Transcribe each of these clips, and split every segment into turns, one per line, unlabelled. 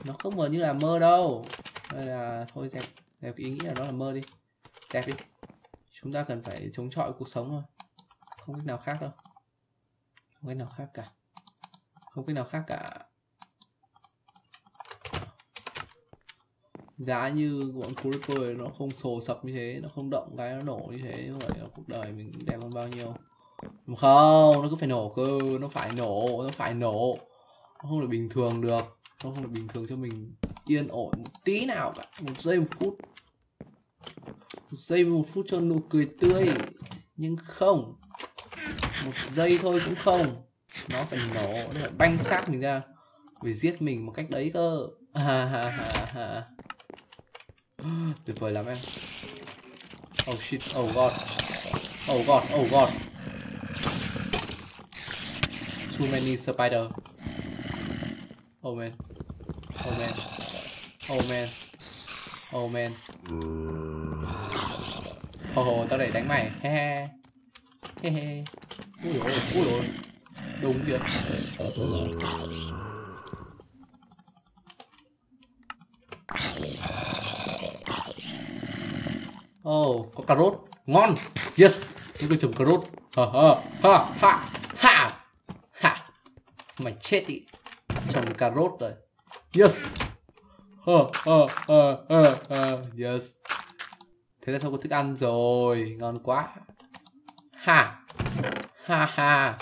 Nó không mờ như là mơ đâu. Đây là thôi dẹp cái ý nghĩ là nó là mơ đi. Dẹp đi. Chúng ta cần phải chống chọi cuộc sống thôi. Không cách nào khác đâu. Không cách nào khác cả. Không cách nào khác cả. Giá như bọn creeper nó không sồ sập như thế, nó không động cái nó nổ như thế, như vậy là cuộc đời mình đẹp hơn bao nhiêu. Không, nó cứ phải nổ cơ, nó phải nổ, nó phải nổ. Nó không được bình thường được. Nó không được bình thường cho mình yên ổn một tí nào cả. Một giây một phút. Một giây một phút cho nụ cười tươi. Nhưng không. Một giây thôi cũng không. Nó phải nổ, nó phải banh xác mình ra. Phải giết mình một cách đấy cơ. Ha ha ha ha. Tuyệt vời lắm em. Oh shit, oh god. Oh god, oh god. Too many spider. Oh man. Oh man. Oh man. Oh man. Oh, tao để đánh mày. He he. He he. Ui ôi, ui ôi. Đúng kìa. Oh, có cà rốt. Ngon. Yes. Chúng tôi trồng cà rốt. Ha ha ha ha ha. Ha. Mày chết đi. Trồng cà rốt rồi. Yes. Ha ha ha ha ha. Yes. Thế là thôi có thức ăn rồi. Ngon quá. Ha. Ha ha.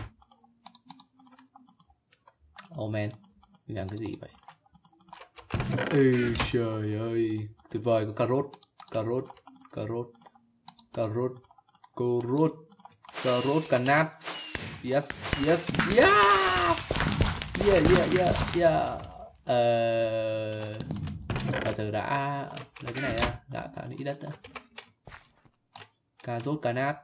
Oh man. Mình làm cái gì vậy? Ê trời ơi. Tuyệt vời, có cà rốt. Cà rốt. Cà rốt. Cà rốt. Cà rốt. Cà rốt cà nát. Yes. Yes. Yeah. Yeah yeah yeah yeah. Từ từ đã lấy cái này ra, đã tạo ít đất nữa. Cà rốt cà nát.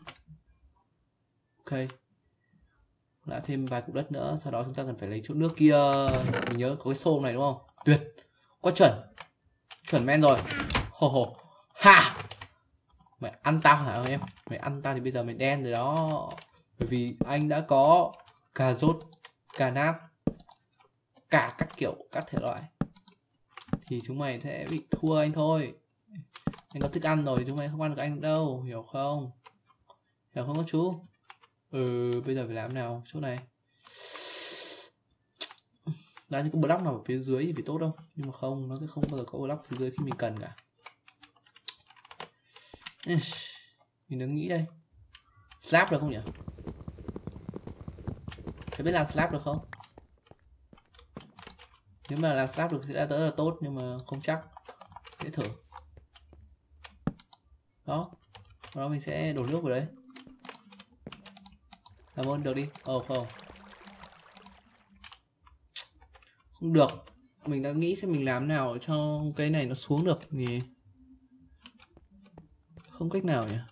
Ok. Đã thêm vài cục đất nữa, sau đó chúng ta cần phải lấy chút nước kia. Mình nhớ có cái xô này đúng không? Tuyệt. Quá chuẩn. Chuẩn men rồi. Hồ hồ. Ha. Mày ăn tao hả em? Mày ăn tao thì bây giờ mày đen rồi đó. Bởi vì anh đã có cà rốt cà nát, cả các kiểu các thể loại, thì chúng mày sẽ bị thua anh thôi. Anh có thức ăn rồi thì chúng mày không ăn được anh đâu, hiểu không? Hiểu không các chú? Bây giờ phải làm nào chỗ này? Đã như có block nào ở phía dưới thì phải tốt đâu, nhưng mà không, nó sẽ không bao giờ có block phía dưới khi mình cần cả. Mình đang nghĩ đây, slab được không nhỉ? Phải biết làm slab được không? Nếu mà làm slab được thì sẽ rất là tốt, nhưng mà không chắc. Để thử. Đó. Đó mình sẽ đổ nước vào đấy. Làm ơn được đi. Không. Không được. Mình đã nghĩ xem mình làm nào cho cái này nó xuống được thì không cách nào nhỉ?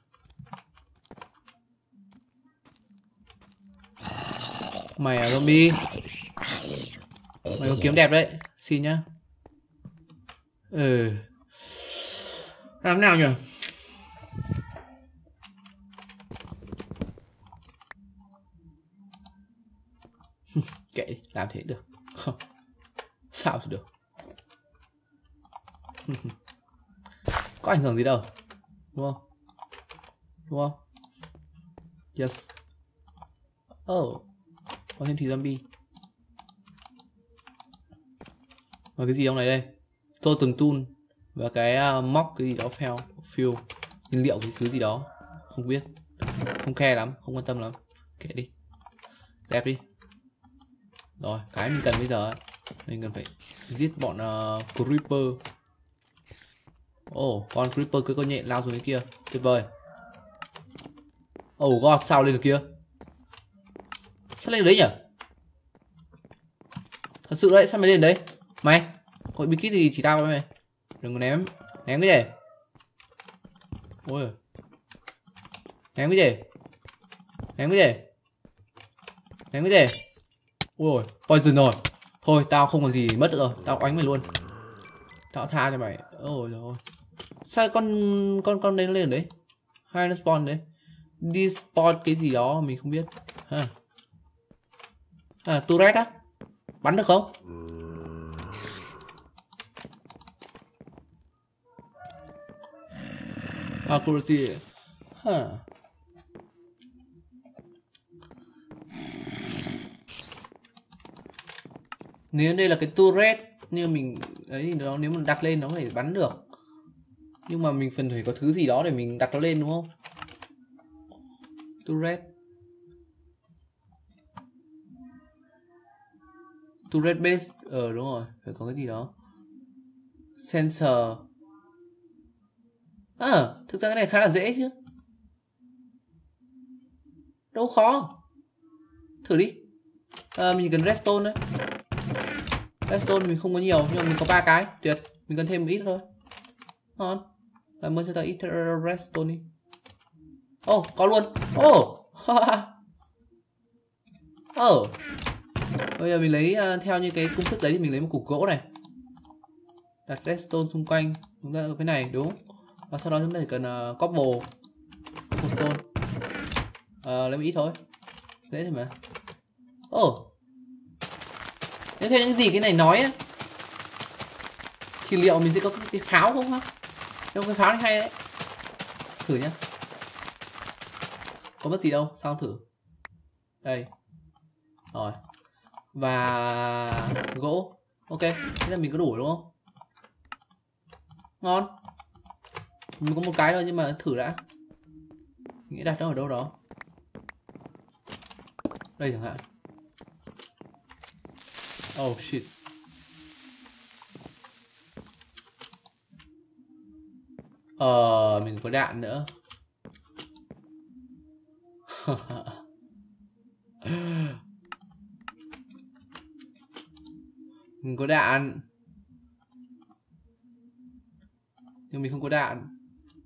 Mày à zombie. Mày có kiếm đẹp đấy. Xin nhá. Làm nào nhỉ? Kệ đi, làm thế được. Sao thì được. Có ảnh hưởng gì đâu. Đúng không? Đúng không? Yes. Oh. Có thêm thịt zombie. Và cái gì trong này đây? Totem tool. Và cái móc cái gì đó fuel. Nhiên liệu cái thứ gì đó. Không biết. Không care lắm, không quan tâm lắm. Kệ đi. Đẹp đi. Rồi, cái mình cần bây giờ ấy, mình cần phải giết bọn creeper. Con creeper cứ có nhện lao xuống cái kia. Tuyệt vời. God, sao lên được kia? Sao lên được đấy nhỉ? Thật sự đấy, sao mày lên đấy? Mày, hội bí kíp thì chỉ tao với mày. Đừng có ném cái gì. Ôi. Ném cái gì? Ôi, poison rồi. Thôi, tao không còn gì mất nữa rồi, tao oánh mày luôn. Tao tha cho mày. Ôi trời ơi. Sao con đấy nó lên đấy? Hai nó spawn đấy. Đi spawn cái gì đó mình không biết. Turret á? Bắn được không? Accuracy. Nếu đây là cái turret như mình ấy thì nó nếu mình đặt lên nó có thể bắn được. Nhưng mà mình cần phải có thứ gì đó để mình đặt nó lên đúng không? Turret. Turret base. Đúng rồi, phải có cái gì đó. Sensor. Thực ra cái này khá là dễ chứ. Đâu khó. Thử đi. Mình cần redstone đấy. Redstone mình không có nhiều nhưng mà mình có 3 cái. Tuyệt. Mình cần thêm một ít thôi. Ngon. Làm ơn cho ta ít redstone đi. Có luôn. Bây giờ mình lấy theo như cái công thức đấy thì mình lấy một cục gỗ này. Đặt redstone xung quanh. Chúng ta có cái này đúng. Và sau đó chúng ta chỉ cần cobblestone. Lấy một ít thôi. Dễ thôi mà. Nếu theo những gì cái này nói á thì liệu mình sẽ có cái pháo không hả? Nếu cái pháo này hay đấy. Thử nhá. Có mất gì đâu, sao thử. Đây. Rồi. Và gỗ. Ok, thế là mình có đủ đúng không? Ngon. Mình có một cái thôi nhưng mà thử đã. Mình nghĩ đặt nó ở đâu đó. Đây chẳng hạn. Oh shit. Mình có đạn nữa. Mình có đạn. Nhưng mình không có đạn.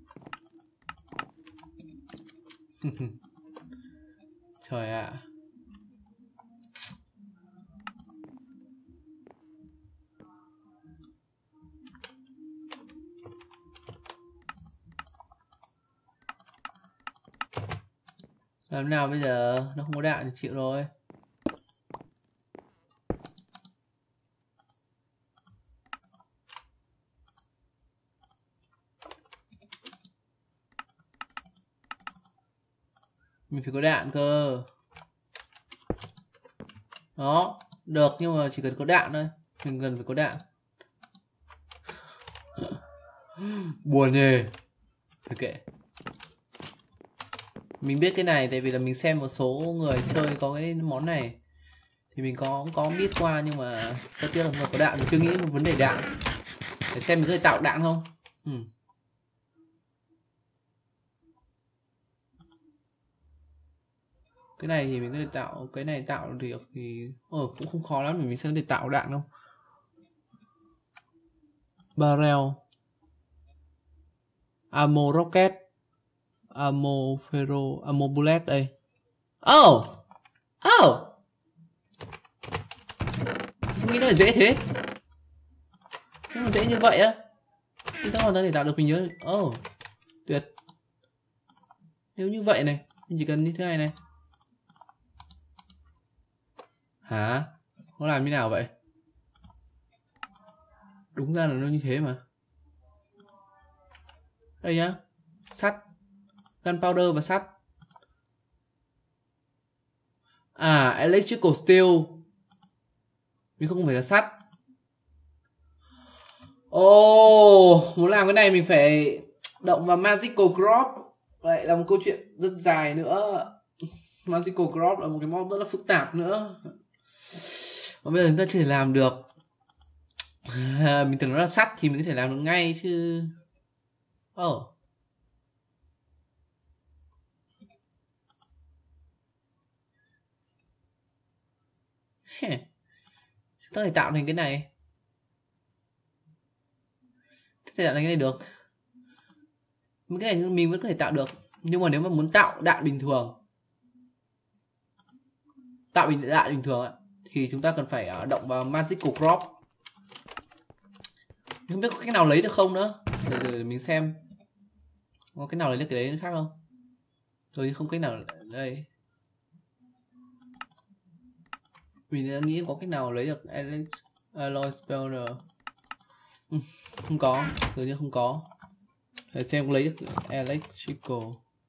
Trời ạ. Làm nào bây giờ? Nó không có đạn thì chịu rồi. Mình phải có đạn cơ. Đó, được nhưng mà chỉ cần có đạn thôi. Mình cần phải có đạn. Buồn nhỉ. Phải kệ. Mình biết cái này tại vì là mình xem một số người chơi có cái món này. Thì mình có biết qua nhưng mà tất tiếc là có đạn. Mình chưa nghĩ một vấn đề đạn. Để xem mình có thể tạo đạn không. Cái này thì mình có thể tạo. Cái này tạo được thì cũng không khó lắm. Mình sẽ có thể tạo đạn không. Barrel. Ammo rocket. Ammo ferro. Ammo bullet đây. Nghĩ nó là dễ thế. Nhưng mà dễ như vậy á. Chúng ta hoàn toàn thể tạo được, mình nhớ. Tuyệt. Nếu như vậy này, mình chỉ cần như thế này này. Hả? Nó làm như nào vậy? Đúng ra là nó như thế mà. Đây nhá. Sắt. Gunpowder và sắt. Electrical steel. Mình không phải là sắt. Muốn làm cái này mình phải động vào Magical Crop. Lại là một câu chuyện rất dài nữa. Magical Crop là một cái mod rất là phức tạp nữa. Và bây giờ chúng ta chỉ làm được. Mình tưởng nó là sắt thì mình có thể làm được ngay chứ. Chúng ta có thể tạo thành cái này. Có thể tạo thành cái này được. Cái này mình vẫn có thể tạo được. Nhưng mà nếu mà muốn tạo đạn bình thường, đạn bình thường thì chúng ta cần phải động vào Magical Crop. Không biết có cách nào lấy được không nữa. Để mình xem. Có cách nào lấy được cái đấy khác không? Rồi không cách nào. Đây. Mình đã nghĩ có cách nào lấy được Alloy Spawner. Không có. Dường như không có. để xem có lấy được electrical.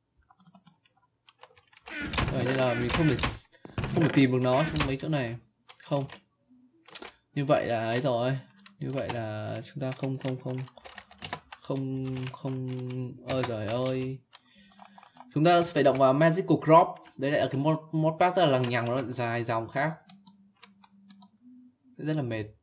Vậy nên là mình không thể tìm được nó trong mấy chỗ này. Không. Như vậy là ấy rồi. Như vậy là chúng ta không ơi trời ơi. Chúng ta phải động vào magical crop. Đấy là cái modpack rất là lằng nhằng, nó dài dòng khác. Rất là mệt.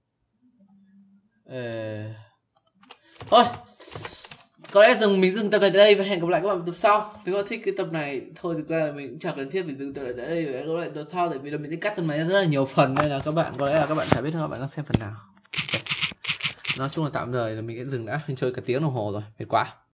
Thôi, có lẽ mình dừng tập này tại đây và hẹn gặp lại các bạn tập sau. Nếu các bạn thích cái tập này thôi thực ra là mình cũng chẳng cần thiết phải dừng tập này tại đây, và hẹn gặp lại tập sau, tại vì là mình sẽ cắt phần này ra rất là nhiều phần nên là các bạn có lẽ là các bạn chả biết các bạn đang xem phần nào. Nói chung là tạm thời là mình sẽ dừng đã, mình chơi cả tiếng đồng hồ rồi, mệt quá.